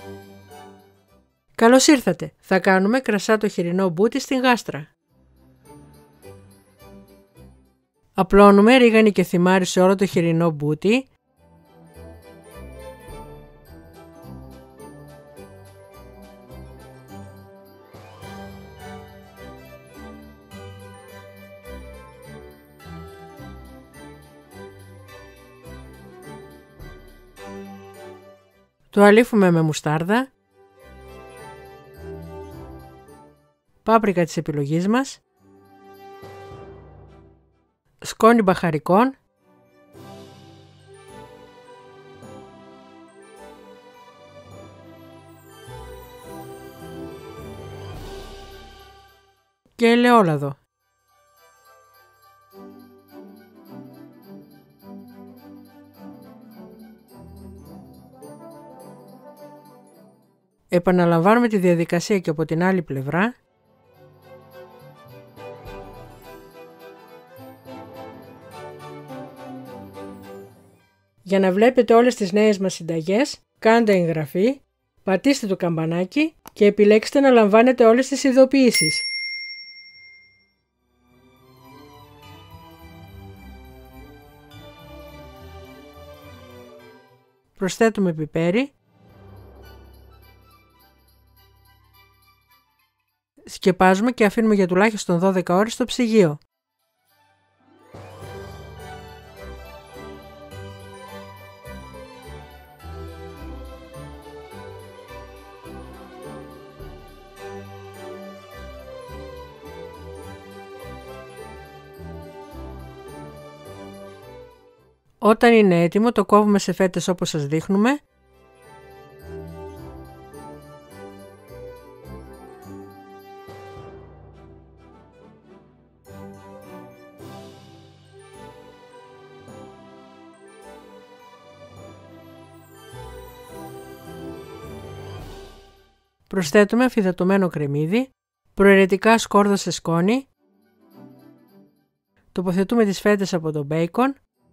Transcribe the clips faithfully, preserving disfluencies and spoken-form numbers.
Καλώς ήρθατε! Θα κάνουμε κρασά το χοιρινό μπούτι στην γάστρα. Απλώνουμε ρίγανη και θυμάρι σε όλο το χοιρινό μπούτι. Το αλείφουμε με μουστάρδα, πάπρικα της επιλογής μας, σκόνη μπαχαρικών, και ελαιόλαδο. Επαναλαμβάνουμε τη διαδικασία και από την άλλη πλευρά. Για να βλέπετε όλες τις νέες μας συνταγές, κάντε εγγραφή, πατήστε το καμπανάκι και επιλέξτε να λαμβάνετε όλες τις ειδοποιήσεις. Προσθέτουμε πιπέρι. Σκεπάζουμε και αφήνουμε για τουλάχιστον δώδεκα ώρες στο ψυγείο. Όταν είναι έτοιμο το κόβουμε σε φέτες όπως σας δείχνουμε. Προσθέτουμε αφυδατωμένο κρεμμύδι, προαιρετικά σκόρδο σε σκόνη, τοποθετούμε τις φέτες από το μπέικον,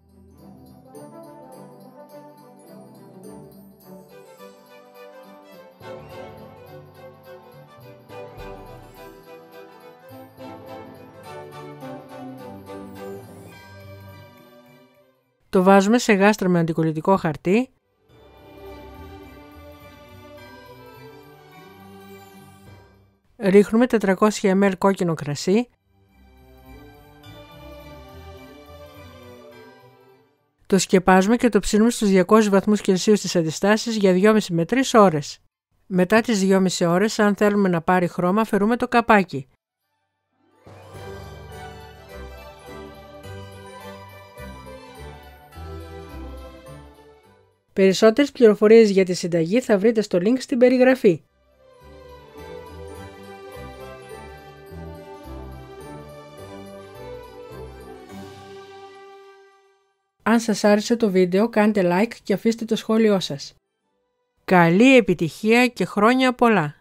το βάζουμε σε γάστρα με αντικολλητικό χαρτί. Ρίχνουμε τετρακόσια μιλιλίτρα κόκκινο κρασί. Το σκεπάζουμε και το ψήνουμε στους διακόσιους βαθμούς Κελσίου στις αντιστάσεις για δυόμισι με τρεις ώρες. Μετά τις δυόμισι ώρες, αν θέλουμε να πάρει χρώμα, αφαιρούμε το καπάκι. Περισσότερες πληροφορίες για τη συνταγή θα βρείτε στο link στην περιγραφή. Αν σας άρεσε το βίντεο, κάντε like και αφήστε το σχόλιο σας. Καλή επιτυχία και χρόνια πολλά!